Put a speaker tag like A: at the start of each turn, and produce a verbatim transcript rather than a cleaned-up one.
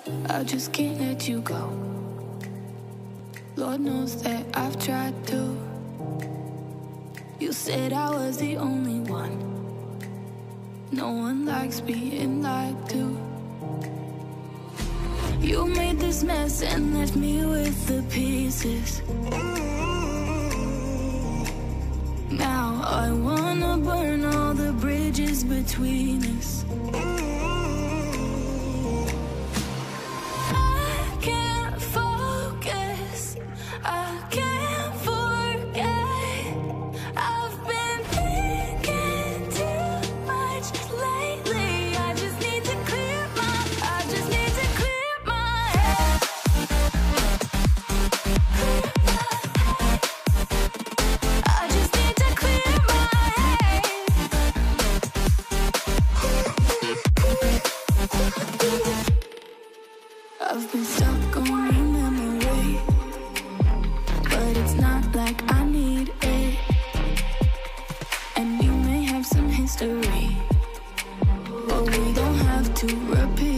A: I just can't let you go. Lord knows that I've tried to. You said I was the only one. No one likes being lied to. You made this mess and left me with the pieces. Now I wanna burn all the bridges between us. I've been stuck on your memory, but it's not like I need it. And you may have some history, but we don't have to repeat.